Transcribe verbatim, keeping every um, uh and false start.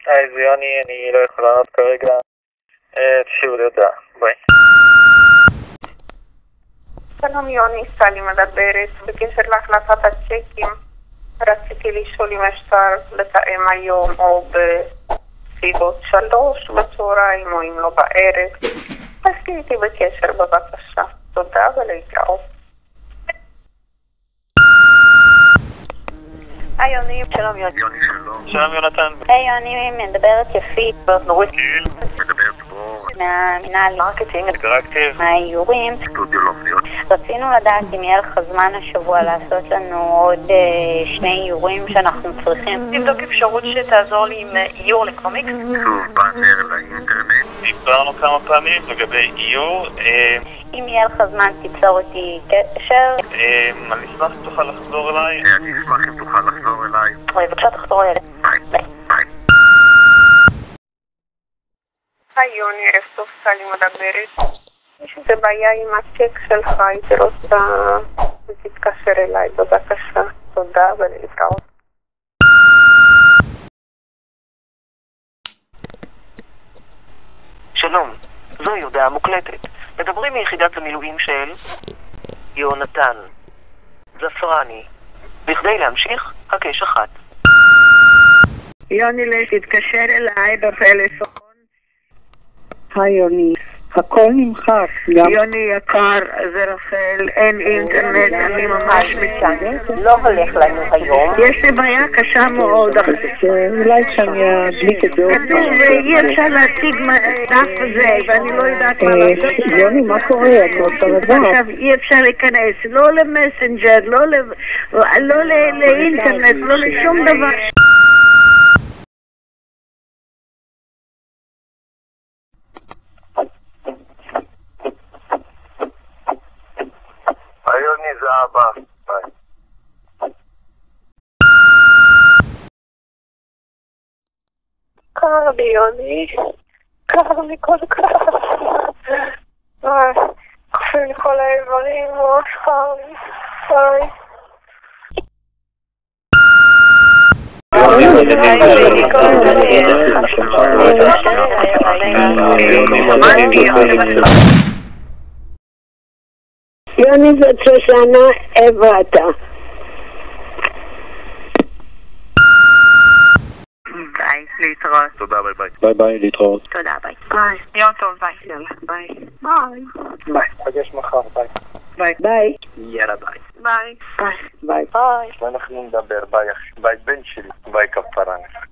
היי, זה יוני, אני לא יכול לענות כרגע. תשאירו לי הודעה, ביי. שלום יוני, סלי מדברת. בקשר להחלפת הצ'קים, רציתי לשאול אם אפשר לתאם היום או בסביבות שלוש בצהריים או אם לא בערב. אז תהייתי בקשר בבקשה. תודה ולהתראות. היי יוני, שלום יוני. יוני שלום. שלום יונתן. היי יוני, מדברת יפית. נורית. מדברת בו. מהמנהל מרקטינג. אינטראקטיב. מהאיורים. סטודיו לומדיות. רצינו לדעת אם יהיה לך זמן השבוע לעשות לנו עוד שני איורים שאנחנו צריכים. תבדוק אפשרות שתעזור לי עם איור לקומיקס. שוב, באנר לאינטרנט. דיברנו כמה פעמים לגבי איור. אם יהיה לך זמן תיצור איתי קשר. אני אשמח אם תוכל לחזור אליי. אני אשמח אם תוכל לחזור אליי. בבקשה תחזור אליי. ביי. ביי. היי יוני, ערב טוב, סלי מדברת. יש איזה בעיה עם הצ'ק שלך, הייתי רוצה שתתקשר אליי, בבקשה. תודה ולהתראות. שלום, זוהי הודעה מוקלטת. מדברים מיחידת המילואים של יונתן זפרני. בכדי להמשיך, הקש אחת. יוני, תתקשר אליי בפלאפון. היי יוני, הכל נמחק. יוני יקר, זה רחל, אין אינטרנט, אני ממש מצטערת. לא הולך לנו היום. יש לי בעיה קשה מאוד. אולי שאני אדליק את זה עוד פעם. ואי אפשר להציג דף הזה, ואני לא יודעת מה לעשות. יוני, מה קורה? את רוצה לדעת? עכשיו אי אפשר להיכנס, לא למסנג'ר, לא לאינטרנט, לא לשום דבר. יוני זה אבא. ביי. קר לי יוני, קר לי כל כך. קופים לי כל האיברים, ממש קר לי. ביי. יוני, זאת שושנה, איפה אתה? ביי, להתראות. תודה, ביי ביי. ביי ביי, להתראות. תודה, ביי. ביי. יום טוב, ביי. יאללה, ביי. ביי. ביי. פגש מחר, ביי. ביי. ביי. יאללה, ביי. ביי. ביי. ביי. ביי. ואנחנו נדבר, ביי, ביי בן שלי, ביי כפרה.